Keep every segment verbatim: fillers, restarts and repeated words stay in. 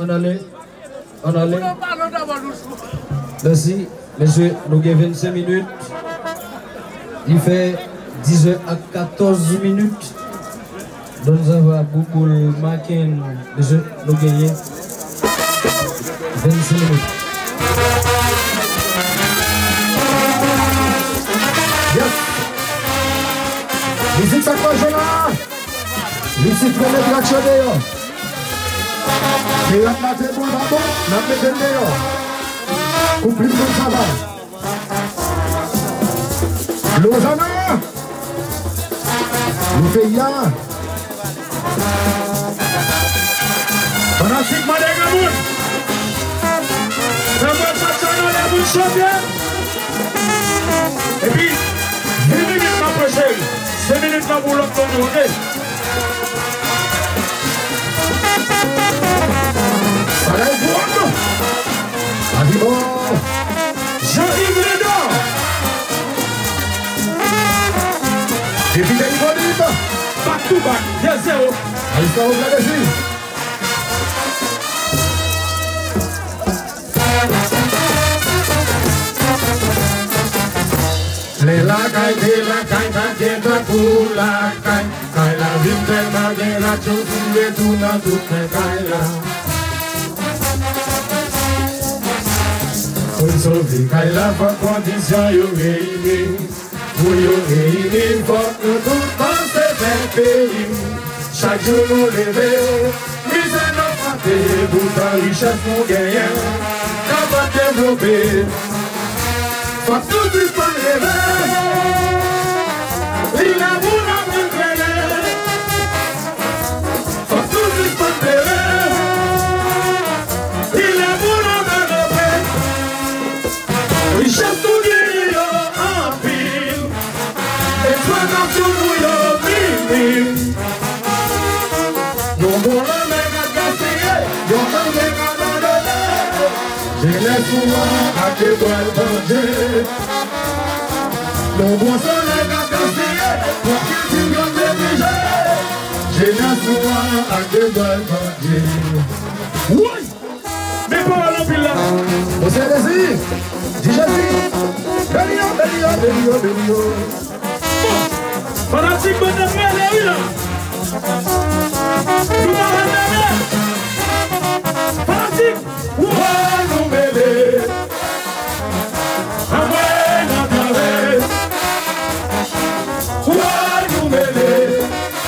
on allait. On allait. Merci, messieurs, nous avons vingt-cinq minutes. Il fait dix heures à quatorze minutes. Donc nous avons beaucoup de marqués. Messieurs, nous gagnons vingt-cinq minutes. Yes. Visite sa quoi, là. Visite le mettre l'action d'ailleurs. Et la matin pour le bâton, la matin d'ailleurs. Couple de travail. Lausanne. Nous payons. Fanatique Madagamoun. D'abord, ça tient la bouche champion. Et puis, dix minutes m'approcher. cinq minutes là pour l'autre, ok? Allez, bon. Allez, bon. Jean-Yves Lédard. Et puis, il est libre. Back to back, deux zéro. Allez, ça, on va dessus. Les la caille, les la caille, la caille, la pour la caille. Caille la ville de ma guerre, la chose, tout est tout dans toutes les cailles là. Pour sauver caille la, pas condition, yo réunis. Pour yo réunis, faut que tout dans ce pays. Chaque jour nous lever, misère nos frappés, pourtant richesse nous gagnons. Capable de développer. Faut tout plus pas rêver. Il a voulu m'entraîner. Faut tout plus pas rêver. Il a voulu m'entraîner. Richesse tout dit en pile. Et toi dans tout nous y'a mille. Nous bon le mec à gaspiller. Nous bon le mec à abandonner. Je laisse souvent à tes doigts le manger. Le bon soleil a gaspillé pour qu'il t'y gagne des bijets. Je laisse souvent à tes doigts le manger. Oui! Mais pas à l'empile là! Vous savez les dis Jésus. Bélio, Bélio, Bélio, Bélio. Fanatique, bonne affaire, là, là! Nous allons aller! Fanatique! Ouais, nous mêler! Ah ouais, notre rêve! Ouais, nous mêler!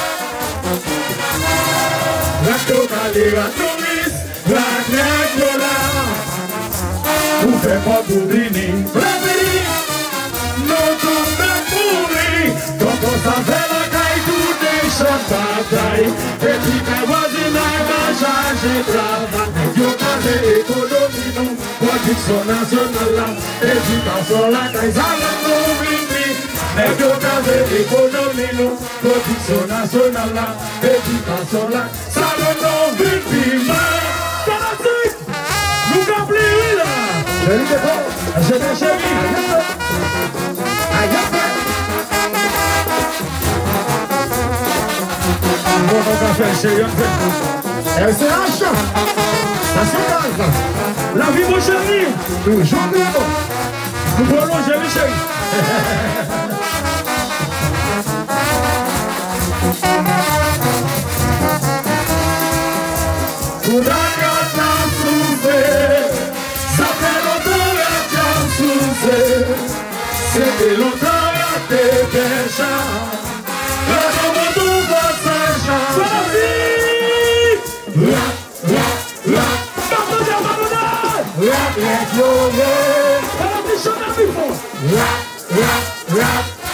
La totale, la touriste, la clé, vous faites pas pour venir. La vie, nous tous les pourris. Quand on s'appelle la caille, tout est chaque bataille. Et puis qu'un voisinage va changer de travail. Yo casé économie, nous, production nationale. Éducation la caille, ça va nous venir. Mais yo casé économie, nous, production nationale. Éducation la, ça va nous venir. Nous n'oublions là. Je lui défends. Je vais chez lui. Aïe, Bon, on va faire chez lui. S C H. National. La vie, mon chéri. Toujours vivant. Nous prolongeons les chéris. Pour la gâte à souffler, ça fait longtemps que tu souffles. C'était longtemps que tu déjà. La tombe tout va s'échapper. C'est la vie. La, la, la. Pardonnez, pardonnez. La, la, gloire. La mission d'un bifon. La, la, la.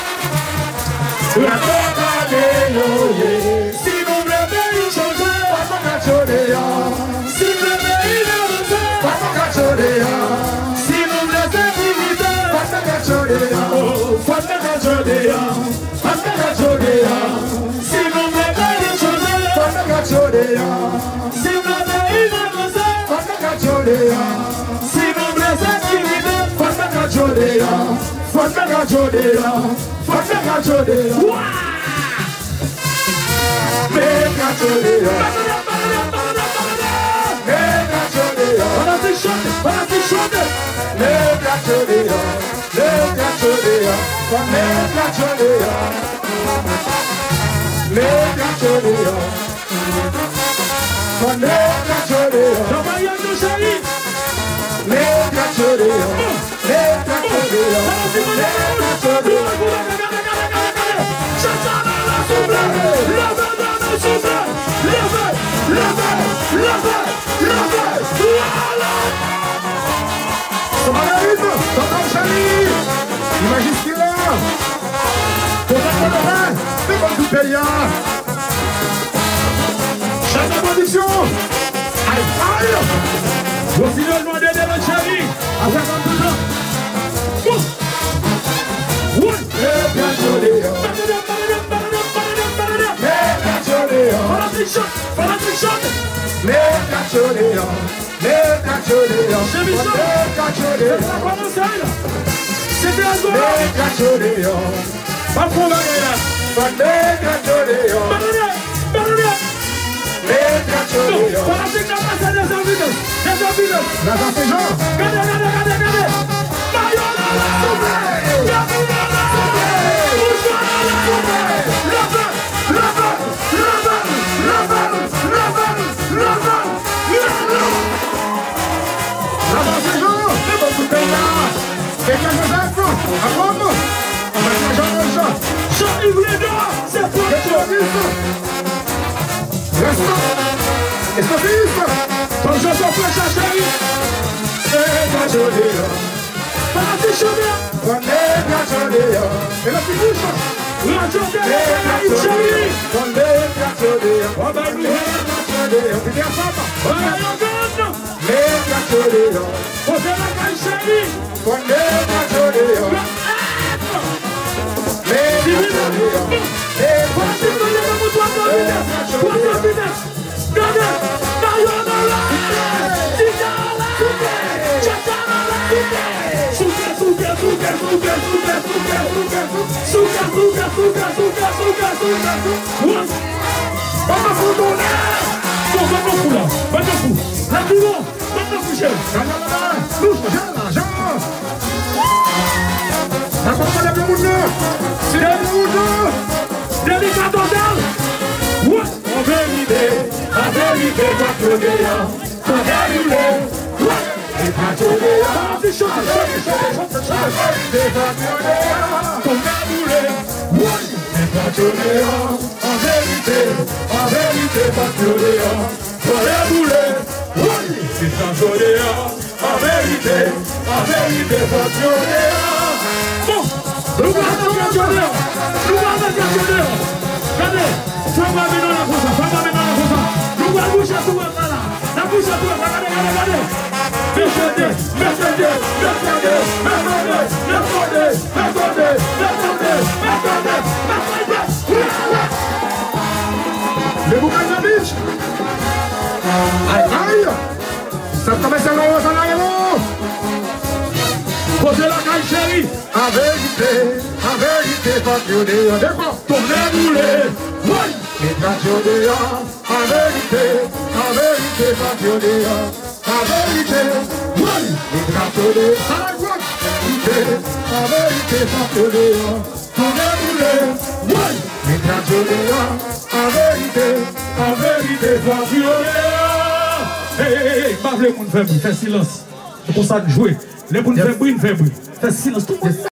La totale, yo, si nous voulons changer, pas de changer. Si nous voulons pas de changer. Si nous voulons éviter, pas de changer. Pas de changer. Pas de changer. Si nous voulons changer, pas de changer. Si nous voulons avancer, pas de changer. Si nous voulons éviter, pas de changer. Pas de changer. Pas de changer. Make a Cachoreo, le cachoreo, con le cachoreo, le cachoreo, con le cachoreo, le cachoreo, le cachoreo, le imagine ce qu'il a. Pour la fin, c'est comme tout pays. Chaque production. Aïe, aïe. Au final, moi, de la chérie. À cinquante ans. Oui. Les cachoreo. Les cachoreo. Voilà, trichon. Voilà, trichon. Les cachoreo. Les cachoreo. Les cachoreo. C'était un goût. Les cachoreo. Pas pour la guerre. Les cachoreo. Les cachoreo. Voilà, c'est comme ça, les envides. Les envides. La c'est Jean. Regardez, regardez, regardez, regardez. Mayola, la soupe. La soupe. Bourgeois, la soupe. La balle, la balle, la balle, la balle, la balle, la balle, la balle. La c'est Jean. C'est bon, tout est là. C'est quelque chose à faire. À prendre. Jean-Yves Léda, c'est pour toi. Reste. Est-ce que c'est ça? Ton jeu s'en fait chercher. Les cachoreo. Pas la tichonner. Les cachoreo. Et la petite bouche. La journée. Les cachoreo. Les cachoreo. On va lui. Les cachoreo. Puis bien ça. On va y aller. Les cachoreo. On fait la cachoreo. Les cachoreo. En vérité, en vérité, cachoreo, en vérité, les cachoreo, les cachoreo, en vérité, en vérité, cachoreo, pour les boulets, les cachoreo, en vérité, en vérité, cachoreo. Bon, nous allons cachoreo, nous allons cachoreo. Regardez, fais-moi maintenant la fosse, fais-moi maintenant la fosse. Nous allons bouger tout le monde là. La bouche à tout le monde, regardez, regardez, regardez. Mercedes, Mercedes, Mercedes, Mercedes, Mercedes, Mercedes, Mercedes, Mercedes, Mercedes. Les boucles de biche. Aïe, aïe. Ça commence à l'eau, ça n'arrive pas. Posez la caille, chérie. En vérité, en vérité, cachoreo. D'accord, tournez-vous-les. Oui. Les cachoreo. En vérité, en vérité, cachoreo. En vérité, oui. Les cachoreo. Ça la voix. En vérité, cachoreo. Tournez-vous-les. Oui. Les cachoreo. En vérité, en vérité, cachoreo. Hé, hé, hé, pas les gens faire bruit, fais silence. C'est pour ça que jouer. Les gens faire bruit, faire bruit. Fais silence, tout le monde.